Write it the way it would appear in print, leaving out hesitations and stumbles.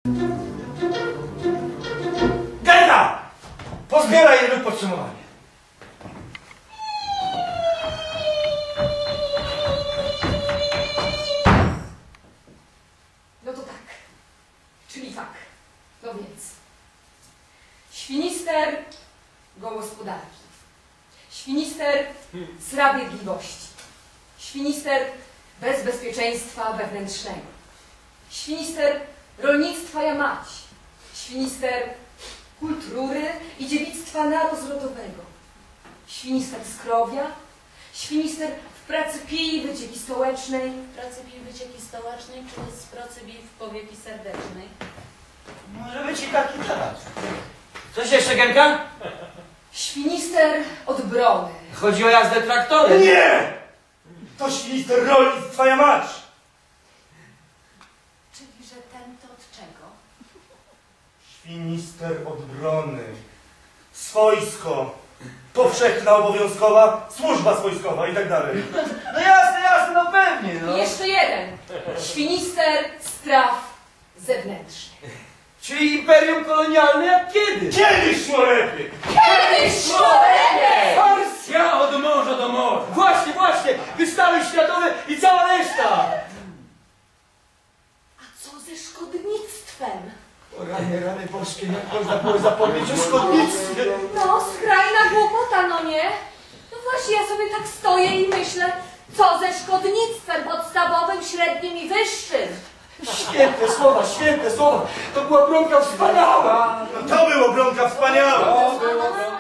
Gerda! Pozbieraj je do podsumowania. No to tak. Czyli tak. No więc. Świnister gospodarki. Świnister sprawiedliwości. Świnister bez bezpieczeństwa wewnętrznego. Świnister rolnictwa jamać. Świnister kultury i dziewictwa narozrodowego. Świnister skrowia. Świnister w pracy pij wycieki stołecznej. W pracy pij wycieki stołecznej, czy z pracy bij w powieki serdecznej? Może być i tak, i tak. Coś jeszcze, Genka? Świnister od brony. Chodzi o jazdę traktorem. Nie! To świnister rolnictwa jamacz. Czyli, że ten to od czego? Świnister odbrony. Swojsko. Powszechna, obowiązkowa, służba wojskowa i tak dalej. No jasne, jasne, no pewnie, no. I jeszcze jeden. Świnister spraw zewnętrznych. Czyli imperium kolonialne jak kiedy? Kiedyś szło lepiej! Kiedyś szło lepiej! Persja od morza do morza. Właśnie, właśnie. Wystawy światowe i cała reszta. A co ze szkodnictwem? O rany boskie, jak można było zapomnieć o szkodnictwie. No, skrajna głupota, no nie? No właśnie, ja sobie tak stoję i myślę, co ze szkodnictwem podstawowym, średnim i wyższym? Święte słowa. To była bronka wspaniała. No to było bronka wspaniała! No,